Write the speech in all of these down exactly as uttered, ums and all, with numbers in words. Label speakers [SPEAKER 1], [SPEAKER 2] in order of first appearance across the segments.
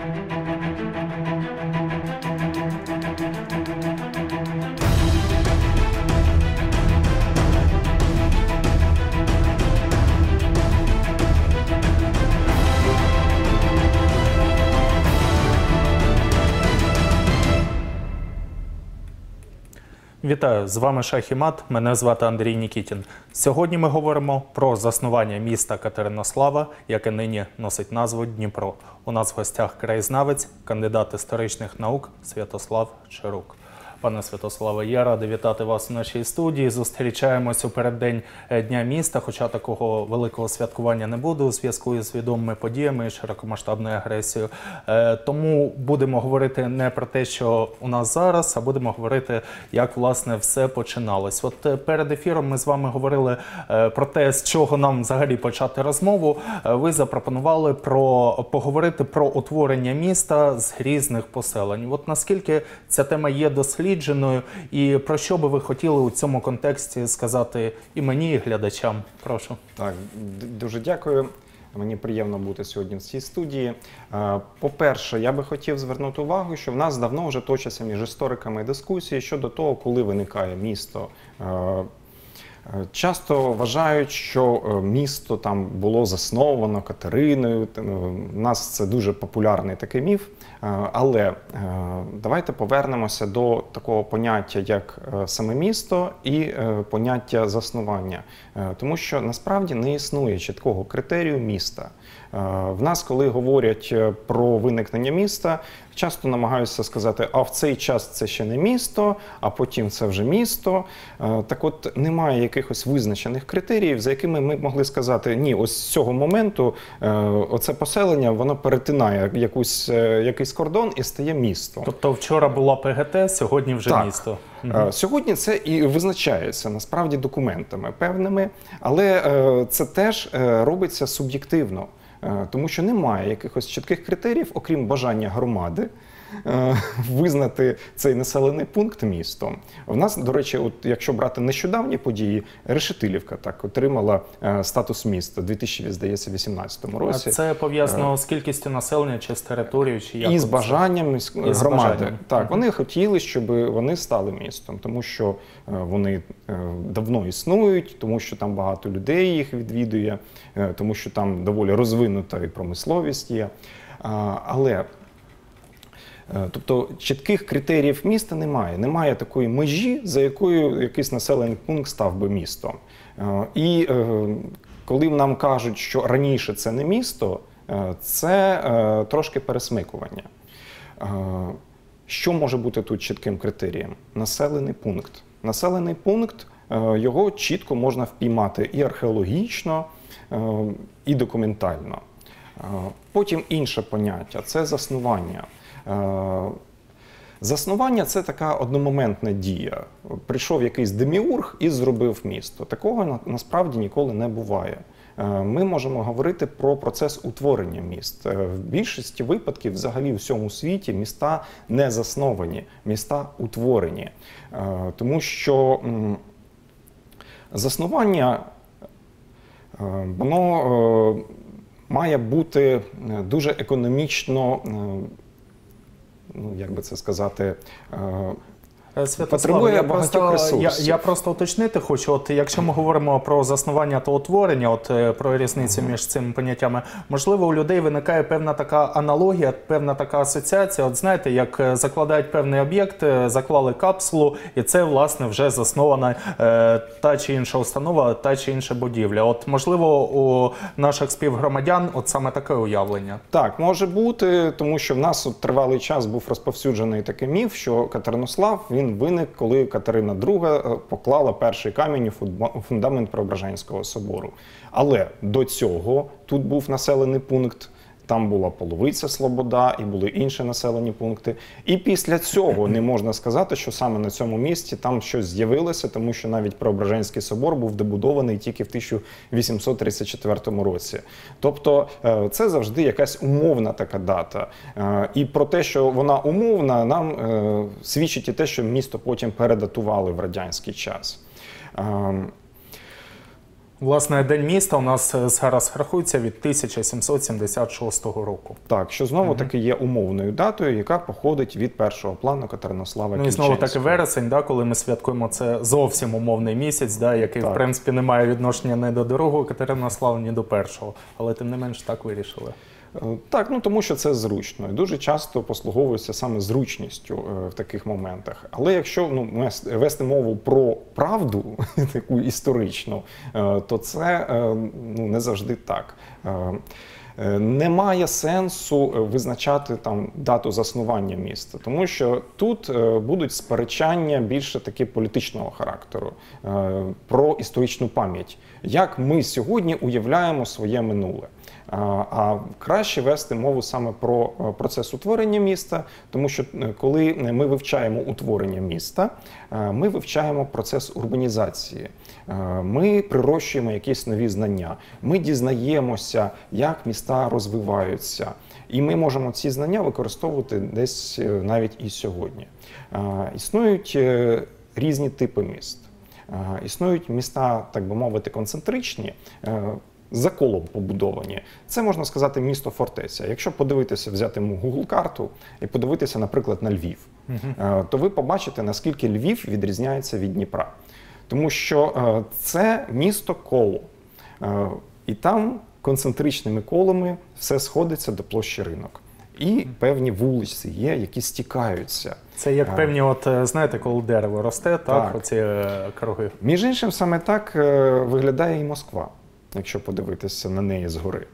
[SPEAKER 1] Вітаю, з вами Шах і Мат, мене звати Андрій Нікітін. Сьогодні ми говоримо про заснування міста Катеринослава, яке нині носить назву Дніпро. У нас в гостях краєзнавець, кандидат історичних наук Святослав Чарук. Пане Святославе, я радий вітати вас у нашій студії. Зустрічаємось у переддень Дня міста, хоча такого великого святкування не буде у зв'язку із відомими подіями і широкомасштабною агресією. Тому будемо говорити не про те, що у нас зараз, а будемо говорити, як, власне, все починалось. От перед ефіром ми з вами говорили про те, з чого нам взагалі почати розмову. Ви запропонували про, поговорити про утворення міста з різних поселень. От наскільки ця тема є дослідженою, і про що би ви хотіли у цьому контексті сказати і мені, і глядачам? Прошу.
[SPEAKER 2] Так, дуже дякую. Мені приємно бути сьогодні в цій студії. По-перше, я би хотів звернути увагу, що в нас давно вже точаться між істориками дискусії щодо того, коли виникає місто. Часто вважають, що місто там було засновано Катериною. У нас це дуже популярний такий міф. Але давайте повернемося до такого поняття, як саме місто і поняття заснування. Тому що насправді не існує чіткого критерію міста. В нас, коли говорять про виникнення міста, часто намагаються сказати, а в цей час це ще не місто, а потім це вже місто. Так от, немає якихось визначених критеріїв, за якими ми могли сказати, ні, ось з цього моменту оце поселення, воно перетинає якусь, якийсь кордон і стає містом.
[SPEAKER 1] Тобто вчора була ПГТ, сьогодні вже
[SPEAKER 2] так.
[SPEAKER 1] місто.
[SPEAKER 2] Угу. Сьогодні це і визначається насправді документами певними, але це теж робиться суб'єктивно. Тому що немає якихось чітких критеріїв, окрім бажання громади, визнати цей населений пункт містом. В нас, до речі, от якщо брати нещодавні події, Решетилівка так отримала статус міста у дві тисячі вісімнадцятому році.
[SPEAKER 1] А це пов'язано з кількістю населення чи з територією? Чи як
[SPEAKER 2] і з бажанням
[SPEAKER 1] і
[SPEAKER 2] громади.
[SPEAKER 1] з бажанням.
[SPEAKER 2] Так, угу. Вони хотіли, щоб вони стали містом, тому що вони давно існують, тому що там багато людей їх відвідує, тому що там доволі розвинута і промисловість є. Але тобто чітких критеріїв міста немає. Немає такої межі, за якою якийсь населений пункт став би містом. І коли нам кажуть, що раніше це не місто, це трошки пересмикування. Що може бути тут чітким критерієм? Населений пункт. Населений пункт, його чітко можна впіймати і археологічно, і документально. Потім інше поняття – це заснування. Заснування – це така одномоментна дія. Прийшов якийсь деміург і зробив місто. Такого насправді ніколи не буває. Ми можемо говорити про процес утворення міст. В більшості випадків взагалі в всьому світі міста не засновані, міста утворені. Тому що заснування, воно має бути дуже економічно, ну, як би це сказати,
[SPEAKER 1] Святослав, я просто, я, я просто уточнити хочу, от якщо ми говоримо про заснування та утворення, от про різницю uh-huh. між цими поняттями, можливо, у людей виникає певна така аналогія, певна така асоціація. От знаєте, як закладають певний об'єкт, заклали капсулу, і це, власне, вже заснована е, та чи інша установа, та чи інша будівля. От, можливо, у наших співгромадян от саме таке уявлення.
[SPEAKER 2] Так, може бути, тому що в нас от тривалий час був розповсюджений такий міф, що Катеринослав, він виник, коли Катерина друга поклала перший камінь у фундамент Преображенського собору. Але до цього тут був населений пункт, там була Половиця, Слобода і були інші населені пункти. І після цього не можна сказати, що саме на цьому місці там щось з'явилося, тому що навіть Преображенський собор був добудований тільки в тисяча вісімсот тридцять четвертому році. Тобто це завжди якась умовна така дата. І про те, що вона умовна, нам свідчить і те, що місто потім передатували в радянський час.
[SPEAKER 1] Власне, День міста у нас зараз рахується від тисяча сімсот сімдесят шостого року.
[SPEAKER 2] Так, що знову-таки є умовною датою, яка походить від першого плану Катеринослава
[SPEAKER 1] Ну і
[SPEAKER 2] Кільченського.
[SPEAKER 1] знову таки вересень, да, коли ми святкуємо, це зовсім умовний місяць, да, який,
[SPEAKER 2] Так.
[SPEAKER 1] в принципі, не має відношення ні до другого Катеринослава, ні до першого. Але тим не менш так вирішили.
[SPEAKER 2] Так, ну тому що це зручно. І дуже часто послуговуються саме зручністю е, в таких моментах. Але якщо ну, мес- вести мову про правду, таку історичну, е, то це е, ну, не завжди так. Е, е, Немає сенсу визначати там дату заснування міста, тому що тут е, будуть сперечання більше таки політичного характеру е, про історичну пам'ять. Як ми сьогодні уявляємо своє минуле. А краще вести мову саме про процес утворення міста, тому що коли ми вивчаємо утворення міста, ми вивчаємо процес урбанізації, ми прирощуємо якісь нові знання, ми дізнаємося, як міста розвиваються, і ми можемо ці знання використовувати десь навіть і сьогодні. Існують різні типи міст. Існують міста, так би мовити, концентричні, за колом побудовані. Це, можна сказати, місто-фортеця. Якщо подивитися, взяти Google-карту і подивитися, наприклад, на Львів, uh-huh. то ви побачите, наскільки Львів відрізняється від Дніпра. Тому що це місто-коло. І там концентричними колами все сходиться до площі Ринок. І певні вулиці є, які стікаються.
[SPEAKER 1] Це як певні, от знаєте, коли дерево росте, так,
[SPEAKER 2] так.
[SPEAKER 1] оці круги.
[SPEAKER 2] Між іншим, саме так виглядає і Москва, якщо подивитися на неї згори.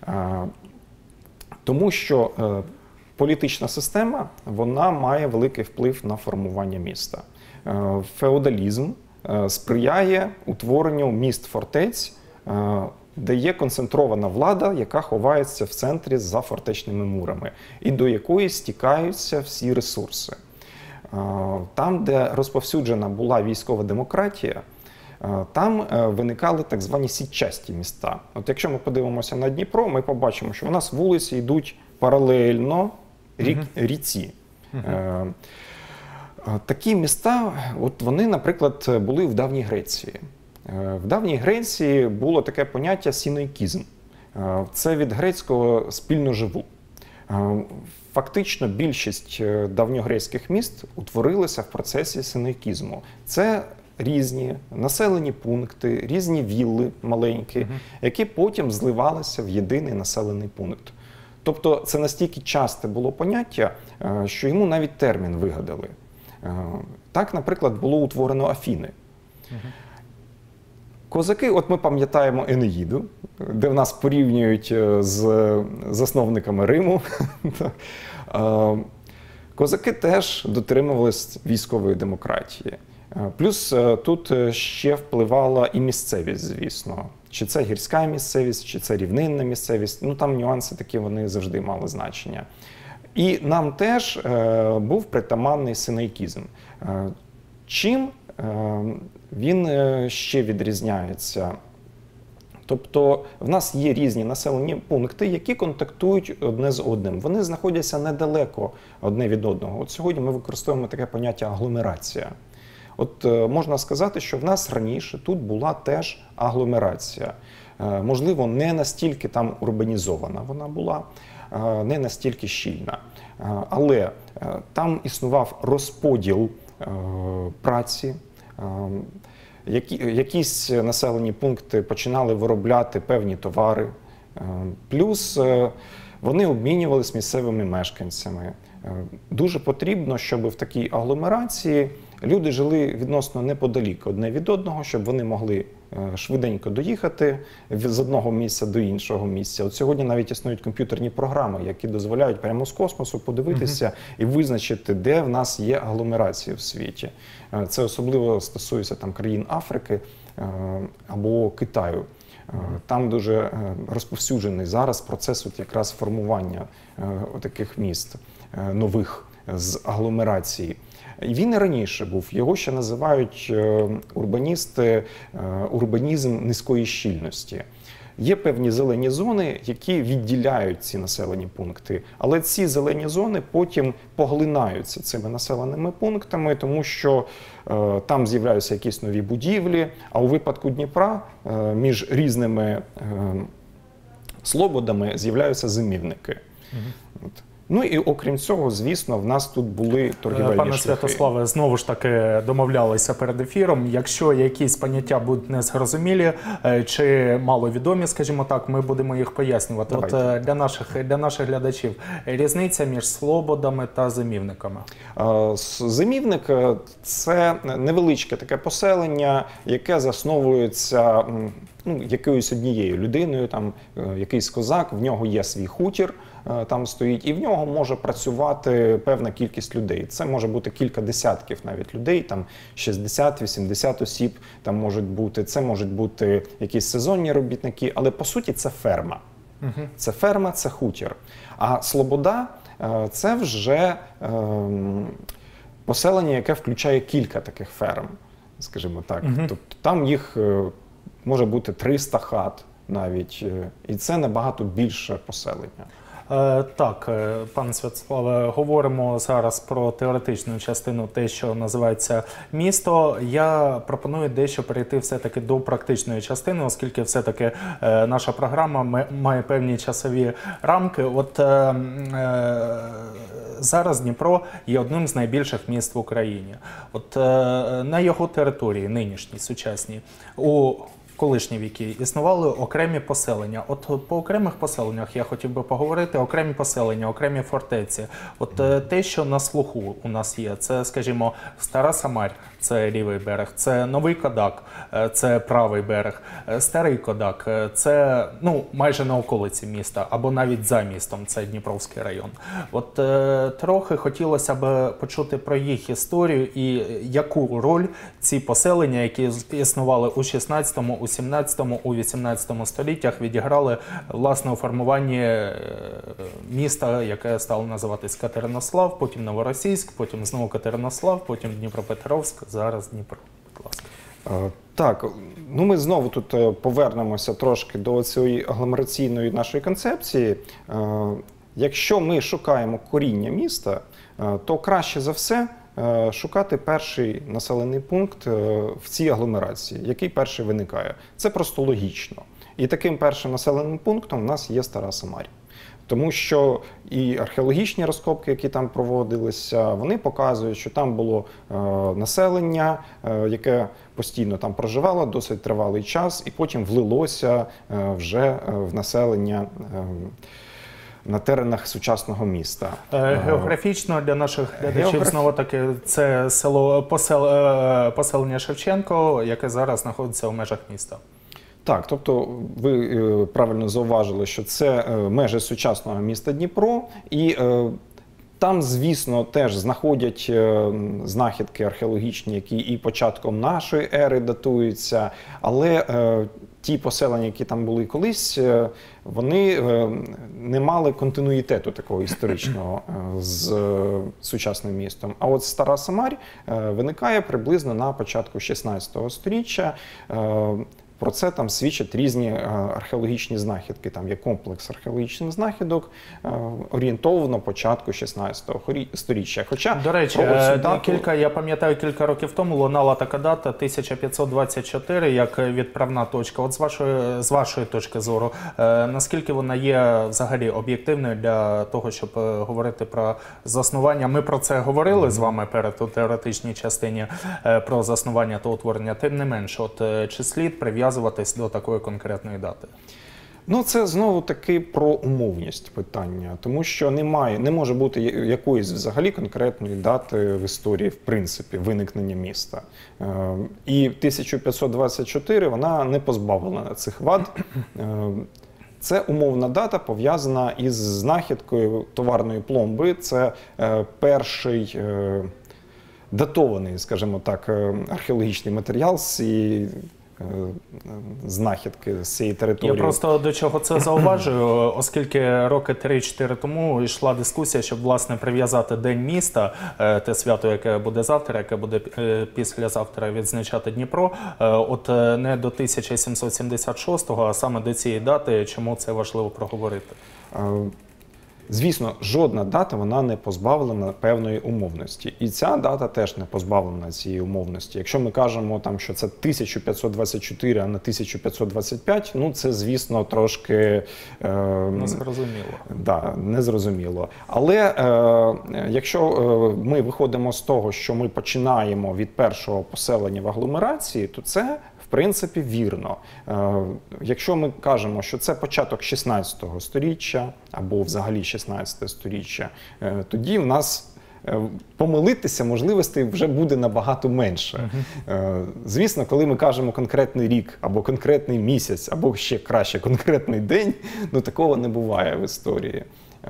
[SPEAKER 2] Тому що політична система, вона має великий вплив на формування міста. Феодалізм сприяє утворенню міст-фортець, де є концентрована влада, яка ховається в центрі за фортечними мурами, і до якої стікаються всі ресурси. Там, де розповсюджена була військова демократія, там виникали так звані сітчасті міста. От якщо ми подивимося на Дніпро, ми побачимо, що у нас вулиці йдуть паралельно рік, uh-huh. ріці. Uh-huh. Такі міста, от вони, наприклад, були в давній Греції. В давній Греції було таке поняття сіноїкізм. Це від грецького «спільно живу». Фактично більшість давньогрецьких міст утворилися в процесі синоїкізму. Це різні населені пункти, різні вілли маленькі, uh-huh. які потім зливалися в єдиний населений пункт. Тобто це настільки часте було поняття, що йому навіть термін вигадали. Так, наприклад, було утворено Афіни. Uh-huh. Козаки, от ми пам'ятаємо Енеїду, де в нас порівнюють з засновниками Риму. Козаки теж дотримувались військової демократії. Плюс тут ще впливала і місцевість, звісно. Чи це гірська місцевість, чи це рівнинна місцевість. Ну, там нюанси такі, вони завжди мали значення. І нам теж е, був притаманний синоїкізм. Е, чим е, він ще відрізняється? Тобто в нас є різні населені пункти, які контактують одне з одним. Вони знаходяться недалеко одне від одного. От сьогодні ми використовуємо таке поняття агломерація. От е, можна сказати, що в нас раніше тут була теж агломерація. Е, можливо, не настільки там урбанізована вона була, е, не настільки щільна. Е, але е, там існував розподіл е, праці, е, які, якісь населені пункти починали виробляти певні товари, е, плюс е, вони обмінювалися місцевими мешканцями. Е, дуже потрібно, щоб в такій агломерації люди жили відносно неподалік одне від одного, щоб вони могли швиденько доїхати з одного місця до іншого місця. От сьогодні навіть існують комп'ютерні програми, які дозволяють прямо з космосу подивитися uh-huh. і визначити, де в нас є агломерації в світі. Це особливо стосується там країн Африки або Китаю. Там дуже розповсюджений зараз процес от якраз формування таких міст нових з агломерації. Він і раніше був, його ще називають урбаністи урбанізм низької щільності. Є певні зелені зони, які відділяють ці населені пункти, але ці зелені зони потім поглинаються цими населеними пунктами, тому що е, там з'являються якісь нові будівлі, а у випадку Дніпра е, між різними е, слободами з'являються зимівники. От. Ну і окрім цього, звісно, в нас тут були торгівельні
[SPEAKER 1] Пане
[SPEAKER 2] шляхи.
[SPEAKER 1] Святославе, знову ж таки домовлялися перед ефіром. Якщо якісь поняття будуть незрозумілі е, чи маловідомі, скажімо так, ми будемо їх пояснювати. От е, для наших, для наших глядачів різниця між слободами та зимівниками.
[SPEAKER 2] Е, Зимівник – це невеличке таке поселення, яке засновується м, ну, якоюсь однією людиною, там е, якийсь козак, в нього є свій хутір, е, там стоїть, і в нього може працювати певна кількість людей. Це може бути кілька десятків навіть людей, там шістдесят-вісімдесят осіб там можуть бути, це можуть бути якісь сезонні робітники, але по суті це ферма. Угу. Це ферма, це хутір. А слобода е, – це вже е, поселення, яке включає кілька таких ферм, скажімо так. Угу. Тобто там їх е, може бути триста хат навіть, е, і це набагато більше поселення.
[SPEAKER 1] Е, Так, е, пане Святославе, говоримо зараз про теоретичну частину, те, що називається місто. Я пропоную дещо перейти все-таки до практичної частини, оскільки все-таки е, наша програма має певні часові рамки. От е, е, зараз Дніпро є одним з найбільших міст в Україні. От е, на його території, нинішній, сучасній, у колишні віки існували окремі поселення. От по окремих поселеннях я хотів би поговорити. Окремі поселення, окремі фортеці. От е, те, що на слуху у нас є, це, скажімо, Стара Самарь, це лівий берег, це Новий Кодак, е, це правий берег, е, Старий Кодак, е, це ну майже на околиці міста, або навіть за містом, це Дніпровський район. От е, трохи хотілося б почути про їх історію і яку роль ці поселення, які існували у шістнадцятому, у сімнадцятому, у вісімнадцятому століттях, відіграли власне у формуванні міста, яке стало називатись Катеринослав, потім Новоросійськ, потім знову Катеринослав, потім Дніпропетровськ, зараз Дніпро. Будь ласка.
[SPEAKER 2] Так, ну ми знову тут повернемося трошки до цієї агломераційної нашої концепції. Якщо ми шукаємо коріння міста, то краще за все шукати перший населений пункт в цій агломерації, який перший виникає. Це просто логічно. І таким першим населеним пунктом у нас є Стара Самарь. Тому що і археологічні розкопки, які там проводилися, вони показують, що там було е, населення, е, яке постійно там проживало досить тривалий час, і потім влилося е, вже е, в населення е, на теренах сучасного міста.
[SPEAKER 1] Географічно для наших глядачів
[SPEAKER 2] Географ...
[SPEAKER 1] знову таки це село посел... поселення Шевченко, яке зараз знаходиться у межах міста.
[SPEAKER 2] Так, тобто ви е, правильно зауважили, що це е, межі сучасного міста Дніпро, і е, там, звісно, теж знаходять е, знахідки археологічні, які і початком нашої ери датуються, але е, ті поселення, які там були колись, е, вони е, не мали континуїтету такого історичного е, з е, сучасним містом. А от Стара Самарь е, виникає приблизно на початку шістнадцятого сторіччя. Е, Про це там свідчать різні археологічні знахідки. Там є комплекс археологічних знахідок, орієнтовно початку шістнадцятого сторіччя. Хоча,
[SPEAKER 1] до речі, дату... кілька, я пам'ятаю, кілька років тому лунала така дата тисяча п'ятсот двадцять чотири як відправна точка. От з вашої, з вашої точки зору, наскільки вона є взагалі об'єктивною для того, щоб говорити про заснування? Ми про це говорили mm-hmm. з вами перед у теоретичній частині про заснування та утворення. Тим не менше, от чи слід прив'язувати до такої конкретної дати?
[SPEAKER 2] Ну, це знову-таки про умовність питання, тому що немає, не може бути якоїсь взагалі конкретної дати в історії, в принципі, виникнення міста. І тисяча п'ятсот двадцять чотири, вона не позбавлена цих вад. Це умовна дата, пов'язана із знахідкою товарної пломби. Це перший датований, скажімо так, археологічний матеріал з цієї знахідки з цієї території.
[SPEAKER 1] Я просто до чого це зауважую, оскільки роки три-чотири тому йшла дискусія, щоб, власне, прив'язати День міста, те свято, яке буде завтра, яке буде післязавтра відзначати Дніпро, от не до тисяча сімсот сімдесят шостого, а саме до цієї дати. Чому це важливо проговорити?
[SPEAKER 2] Звісно, жодна дата вона не позбавлена певної умовності. І ця дата теж не позбавлена цієї умовності. Якщо ми кажемо, там, що це тисяча п'ятсот двадцять чотири, а не тисяча п'ятсот двадцять п'ять, ну це, звісно, трошки е,
[SPEAKER 1] незрозуміло.
[SPEAKER 2] Да, незрозуміло. Але е, якщо е, ми виходимо з того, що ми починаємо від першого поселення в агломерації, то це в принципі вірно. Е, якщо ми кажемо, що це початок шістнадцятого сторіччя або взагалі шістнадцяте сторіччя, е, тоді в нас помилитися можливостей вже буде набагато менше. Uh-huh. Звісно, коли ми кажемо конкретний рік, або конкретний місяць, або ще краще конкретний день, ну такого не буває в історії.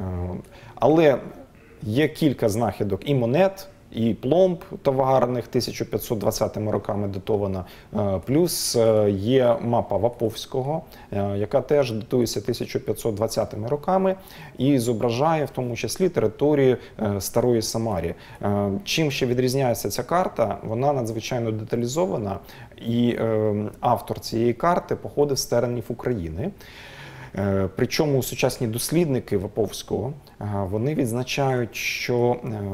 [SPEAKER 2] Але є кілька знахідок і монет, і пломб товарних тисяча п'ятсот двадцятими роками датована, плюс є мапа Ваповського, яка теж датується тисяча п'ятсот двадцятими роками і зображає в тому числі територію Старої Самарі. Чим ще відрізняється ця карта? Вона надзвичайно деталізована, і автор цієї карти походив з теренів України. Причому сучасні дослідники Ваповського, вони відзначають, що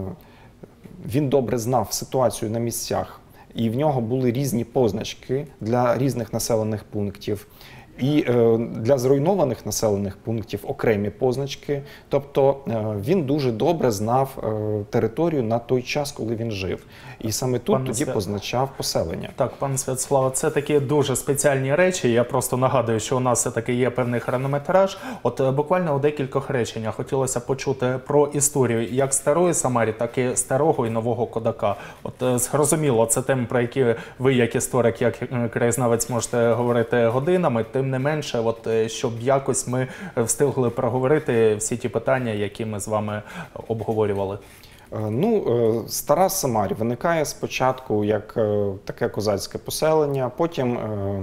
[SPEAKER 2] він добре знав ситуацію на місцях, і в нього були різні позначки для різних населених пунктів. І е, для зруйнованих населених пунктів окремі позначки. Тобто е, він дуже добре знав е, територію на той час, коли він жив. І саме тут
[SPEAKER 1] Пане
[SPEAKER 2] тоді
[SPEAKER 1] Свят...
[SPEAKER 2] позначав поселення.
[SPEAKER 1] Так, пане Святославе, це такі дуже спеціальні речі. Я просто нагадую, що у нас все-таки є певний хронометраж. От е, буквально у декількох реченнях хотілося почути про історію як Старої Самарі, так і Старого і Нового Кодака. От е, зрозуміло, це теми, про які ви, як історик, як краєзнавець, можете говорити годинами. Тим не менше, от, щоб якось ми встигли проговорити всі ті питання, які ми з вами обговорювали.
[SPEAKER 2] Ну, Стара Самарі виникає спочатку як таке козацьке поселення, потім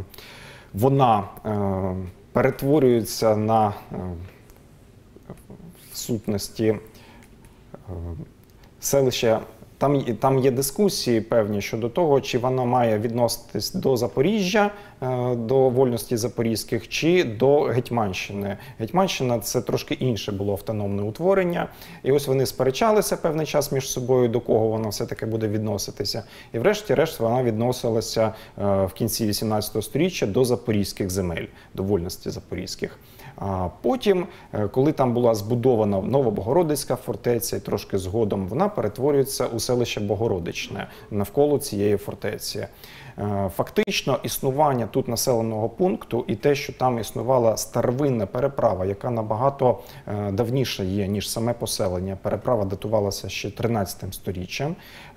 [SPEAKER 2] вона перетворюється на в сутності селище. Там, там є дискусії певні щодо того, чи вона має відноситись до Запоріжжя, до вольності запорізьких, чи до Гетьманщини. Гетьманщина – це трошки інше було автономне утворення. І ось вони сперечалися певний час між собою, до кого вона все-таки буде відноситися. І врешті-решт вона відносилася в кінці вісімнадцятого сторіччя до запорізьких земель, до вольності запорізьких. А потім, коли там була збудована Новобогородицька фортеця, і трошки згодом вона перетворюється у селище Богородичне навколо цієї фортеці. Фактично, існування тут населеного пункту і те, що там існувала старовинна переправа, яка набагато давніше є, ніж саме поселення. Переправа датувалася ще тринадцятим сторіччям.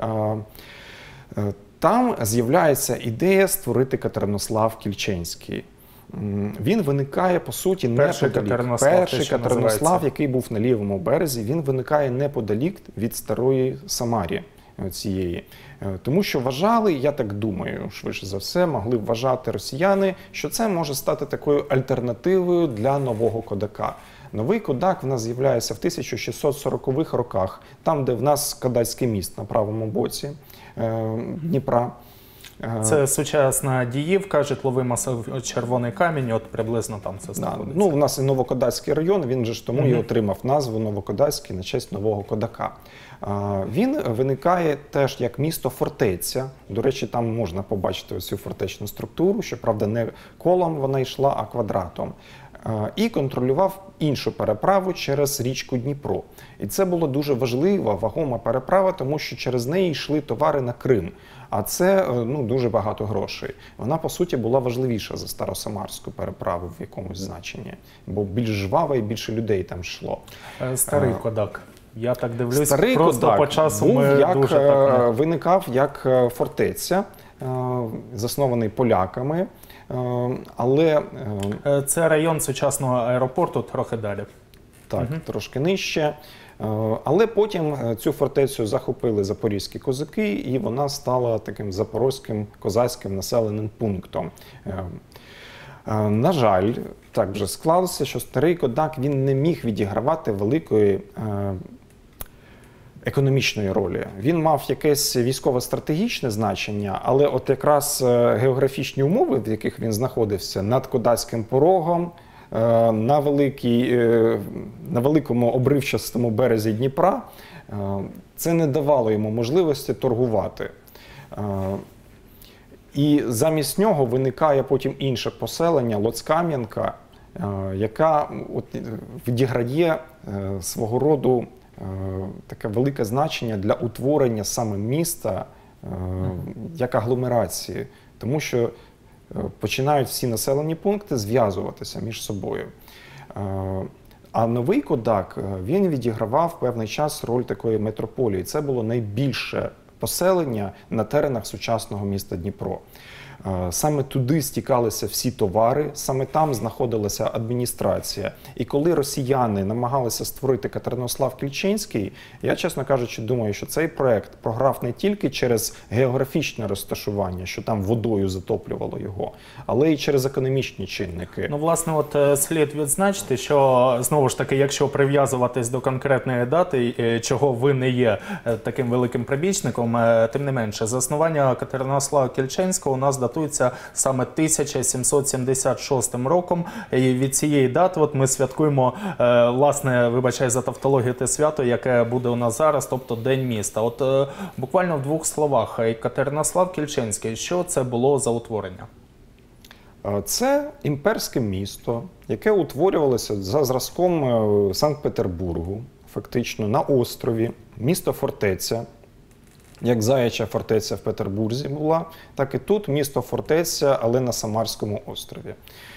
[SPEAKER 2] Там з'являється ідея створити Катеринослав Кільченський. Він виникає, по суті,
[SPEAKER 1] Перший
[SPEAKER 2] неподалік.
[SPEAKER 1] Катеринослав,
[SPEAKER 2] Перший Катеринослав, який був на лівому березі, він виникає неподалік від Старої Самарі цієї. Тому що вважали, я так думаю, швидше за все, могли вважати росіяни, що це може стати такою альтернативою для Нового Кодака. Новий Кодак в нас з'являється в тисяча шістсот сорокових роках, там, де в нас Кодацький міст на правому боці Дніпра.
[SPEAKER 1] Це сучасна Діївка, житловий масив Червоний Камінь, от приблизно там це знаходиться.
[SPEAKER 2] Да. Ну, у нас і Новокодацький район, він же ж тому
[SPEAKER 1] угу.
[SPEAKER 2] і отримав назву Новокодацький на честь Нового Кодака. Він виникає теж як місто-фортеця. До речі, там можна побачити ось цю фортечну структуру, щоправда, не колом вона йшла, а квадратом. І контролював іншу переправу через річку Дніпро. І це була дуже важлива, вагома переправа, тому що через неї йшли товари на Крим. А це ну, дуже багато грошей. Вона, по суті, була важливіша за Старосамарську переправу в якомусь значенні. Бо більш жвава і більше людей там йшло.
[SPEAKER 1] Старий Кодак. Я так дивлюсь,
[SPEAKER 2] Старий
[SPEAKER 1] просто
[SPEAKER 2] Кодак
[SPEAKER 1] по часу
[SPEAKER 2] був,
[SPEAKER 1] ми
[SPEAKER 2] як,
[SPEAKER 1] дуже так... Не...
[SPEAKER 2] виникав як фортеця, заснований поляками. Але
[SPEAKER 1] це район сучасного аеропорту, трохи далі.
[SPEAKER 2] Так,
[SPEAKER 1] угу.
[SPEAKER 2] трошки нижче. Але потім цю фортецю захопили запорізькі козаки, і вона стала таким запорозьким козацьким населеним пунктом. На жаль, так вже склалося, що Старий Кодак він не міг відігравати великої економічної ролі. Він мав якесь військово-стратегічне значення, але от якраз географічні умови, в яких він знаходився, над Кодацьким порогом, е, на, великій, е, на великому обривчастому березі Дніпра, е, це не давало йому можливості торгувати. Е, і замість нього виникає потім інше поселення, Лоцкам'янка, е, яка от, відіграє е, свого роду е, таке велике значення для утворення саме міста е, як агломерації. Тому що починають всі населені пункти зв'язуватися між собою. А Новий Кодак, він відігравав певний час роль такої метрополії. Це було найбільше поселення на теренах сучасного міста Дніпро. Саме туди стікалися всі товари, саме там знаходилася адміністрація. І коли росіяни намагалися створити Катеринослав-Кільчинський, я, чесно кажучи, думаю, що цей проект програв не тільки через географічне розташування, що там водою затоплювало його, але й через економічні чинники.
[SPEAKER 1] Ну, власне, от слід відзначити, що, знову ж таки, якщо прив'язуватись до конкретної дати, чого ви не є таким великим прибічником, тим не менше, заснування Катеринослава-Кільчинського у нас датується саме тисяча сімсот сімдесят шостим роком. І від цієї дати от ми святкуємо, е, власне, вибачай за тавтологію, те свято, яке буде у нас зараз, тобто День міста. От е, буквально в двох словах, Катеринослав-Кільчинський, що це було за утворення?
[SPEAKER 2] Це імперське місто, яке утворювалося за зразком Санкт-Петербургу, фактично на острові, місто-фортеця. Як Заяча фортеця в Петербурзі була, так і тут місто-фортеця, але на Самарському острові,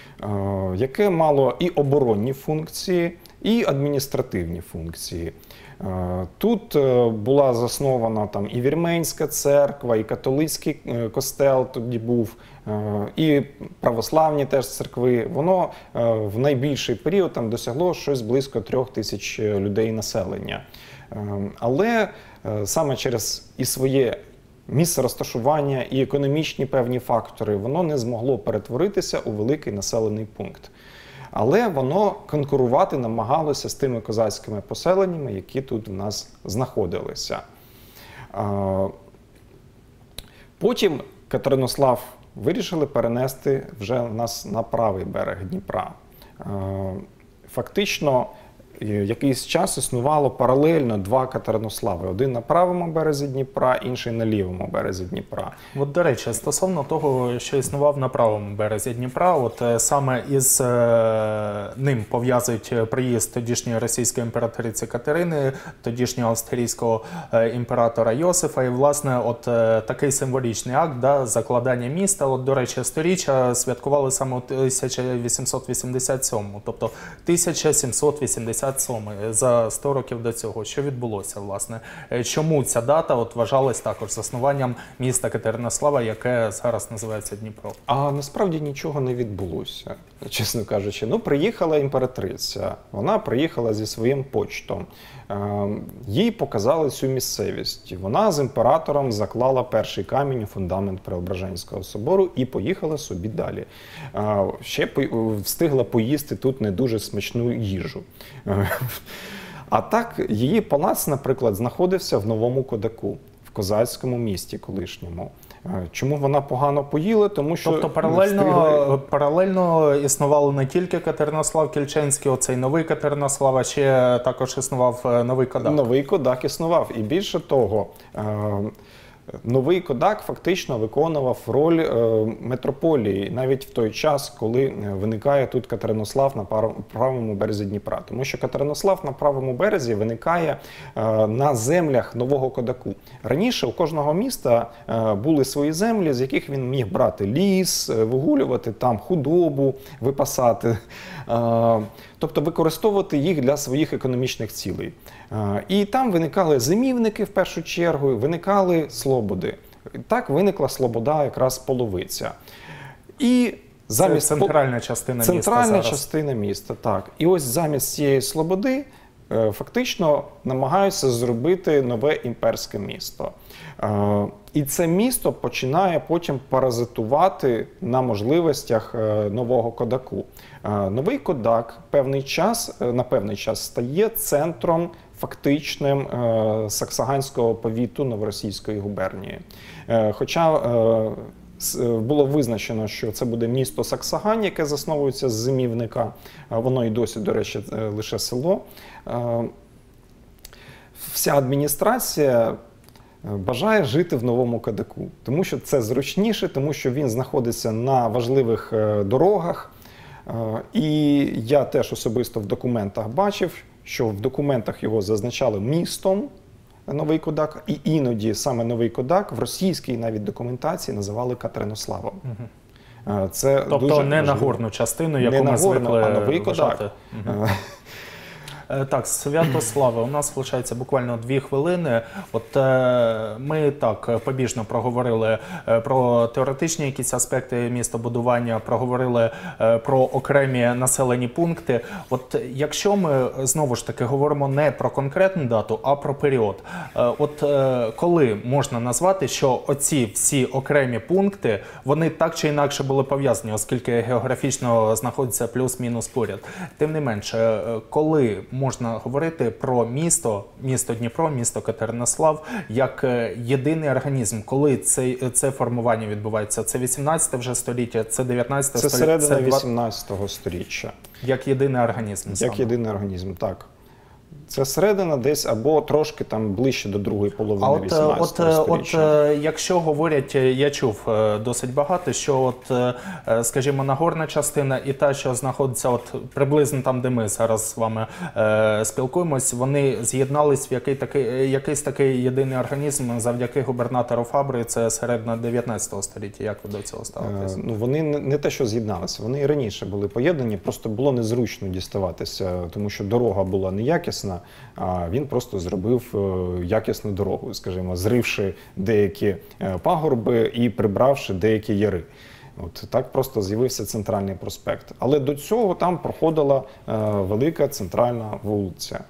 [SPEAKER 2] яке мало і оборонні функції, і адміністративні функції. Тут була заснована там і Вірменська церква, і католицький костел тоді був, і православні теж церкви. Воно в найбільший період там досягло щось близько трьох тисяч людей населення. Але саме через і своє місце розташування, і економічні певні фактори, воно не змогло перетворитися у великий населений пункт. Але воно конкурувати намагалося з тими козацькими поселеннями, які тут в нас знаходилися. Потім Катеринослав вирішили перенести вже нас на правий берег Дніпра. Фактично, якийсь час існувало паралельно два Катеринослави. Один на правому березі Дніпра, інший на лівому березі Дніпра.
[SPEAKER 1] От, до речі, стосовно того, що існував на правому березі Дніпра, от саме із е, ним пов'язують приїзд тодішньої російської імператриці Катерини, тодішнього австрійського е, імператора Йосифа, і, власне, от е, такий символічний акт, да, закладання міста. От, до речі, сторіччя святкували саме у тисяча вісімсот вісімдесят сьомому, тобто тисяча сімсот вісімдесят сьомий, за сто років до цього. Що відбулося, власне? Чому ця дата от вважалась також заснуванням міста Катеринослава, яке зараз називається Дніпро?
[SPEAKER 2] А насправді нічого не відбулося, чесно кажучи. Ну, приїхала імператриця, вона приїхала зі своїм почтом. Їй показали цю місцевість. Вона з імператором заклала перший камінь у фундамент Преображенського собору і поїхала собі далі. Ще встигла поїсти тут не дуже смачну їжу. А так, її палац, наприклад, знаходився в Новому Кодаку, в козацькому місті колишньому. Чому вона погано поїла? Тому що
[SPEAKER 1] тобто паралельно,
[SPEAKER 2] встигли...
[SPEAKER 1] паралельно існувало не тільки Катеринослав-Кільчинський, оцей новий Катеринослав, а ще також існував Новий Кодак.
[SPEAKER 2] Новий Кодак існував. І більше того, Новий Кодак фактично виконував роль метрополії навіть в той час, коли виникає тут Катеринослав на правому березі Дніпра. Тому що Катеринослав на правому березі виникає на землях Нового Кодаку. Раніше у кожного міста були свої землі, з яких він міг брати ліс, вигулювати там худобу, випасати. Тобто використовувати їх для своїх економічних цілей. І там виникали зимівники в першу чергу, виникали слободи. Так виникла слобода якраз Половиця. І замість
[SPEAKER 1] Це центральна частина
[SPEAKER 2] центральна
[SPEAKER 1] міста зараз.
[SPEAKER 2] Центральна частина міста, так. І ось замість цієї слободи фактично намагаються зробити нове імперське місто. І це місто починає потім паразитувати на можливостях Нового Кодаку. Новий Кодак певний час, на певний час стає центром фактичним Саксаганського повіту Новоросійської губернії. Хоча було визначено, що це буде місто Саксагань, яке засновується з зимівника. Воно і досі, до речі, лише село. Вся адміністрація бажає жити в новому Кадаку, тому що це зручніше, тому що він знаходиться на важливих дорогах. І я теж особисто в документах бачив, що в документах його зазначали містом Новий Кодак, і іноді саме Новий Кодак в російській навіть документації називали Катеринославом. Угу. Це
[SPEAKER 1] тобто
[SPEAKER 2] дуже
[SPEAKER 1] не
[SPEAKER 2] важливо.
[SPEAKER 1] на горну частину, яку
[SPEAKER 2] не
[SPEAKER 1] ми
[SPEAKER 2] на горну,
[SPEAKER 1] звикли
[SPEAKER 2] а Новий
[SPEAKER 1] вважати.
[SPEAKER 2] Кодак.
[SPEAKER 1] Угу. Так, Святославе, у нас залишається буквально дві хвилини. От е, ми так побіжно проговорили про теоретичні якісь аспекти містобудування, проговорили е, про окремі населені пункти. От якщо ми знову ж таки говоримо не про конкретну дату, а про період. Е, от е, коли можна назвати, що оці всі окремі пункти, вони так чи інакше були пов'язані, оскільки географічно знаходяться плюс-мінус поряд. Тим не менше, коли можна говорити про місто, місто Дніпро, місто Катеринослав, як єдиний організм. Коли це, це формування відбувається? Це вісімнадцяте вже століття, це дев'ятнадцяте
[SPEAKER 2] це
[SPEAKER 1] століття?
[SPEAKER 2] Це середина вісімнадцятого сторіччя.
[SPEAKER 1] Як єдиний організм?
[SPEAKER 2] Як
[SPEAKER 1] саме.
[SPEAKER 2] єдиний організм, так. Це середина десь або трошки там ближче до другої половини вісімнадцятого сторіччя.
[SPEAKER 1] От якщо говорять, я чув досить багато, що от, скажімо, Нагорна частина і та, що знаходиться от приблизно там, де ми зараз з вами е, спілкуємось, вони з'єднались в який такий, якийсь такий єдиний організм завдяки губернатору Фабри, це середина дев'ятнадцятого століття. Як ви до цього ставитесь?
[SPEAKER 2] Е, ну, вони не, не те, що з'єдналися, вони і раніше були поєднані, просто було незручно діставатися, тому що дорога була неякісна. А він просто зробив якісну дорогу, скажімо, зривши деякі пагорби і прибравши деякі яри. От так просто з'явився центральний проспект. Але до цього там проходила велика центральна вулиця.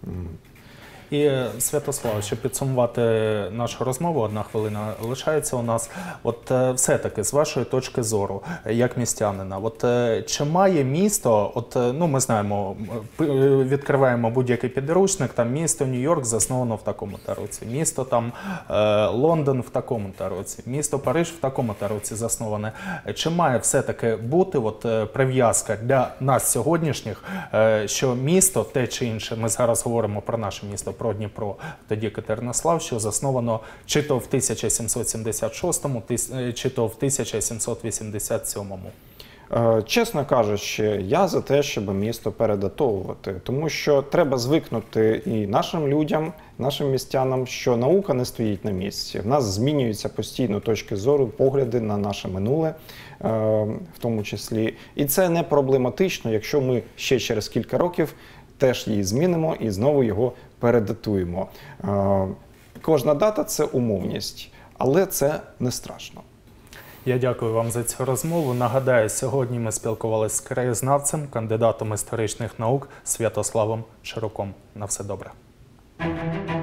[SPEAKER 1] І, Святослав, щоб підсумувати нашу розмову, одна хвилина лишається у нас. От все-таки, з вашої точки зору, як містянина, от чи має місто, от, ну, ми знаємо, відкриваємо будь-який підручник, там місто Нью-Йорк засновано в такому-то році, місто там Лондон в такому-то році, місто Париж в такому-то році засноване. Чи має все-таки бути от прив'язка для нас сьогоднішніх, що місто, те чи інше, ми зараз говоримо про наше місто, про Дніпро, тоді Катеринослав, що засновано чи то в тисяча сімсот сімдесят шостому, чи то в тисяча сімсот вісімдесят сьомому.
[SPEAKER 2] Чесно кажучи, я за те, щоб місто передатовувати, тому що треба звикнути і нашим людям, нашим містянам, що наука не стоїть на місці. В нас змінюються постійно точки зору, погляди на наше минуле, в тому числі. І це не проблематично, якщо ми ще через кілька років теж її змінимо і знову його передатуємо. Кожна дата – це умовність, але це не страшно.
[SPEAKER 1] Я дякую вам за цю розмову. Нагадаю, сьогодні ми спілкувалися з краєзнавцем, кандидатом історичних наук Святославом Чаруком. На все добре.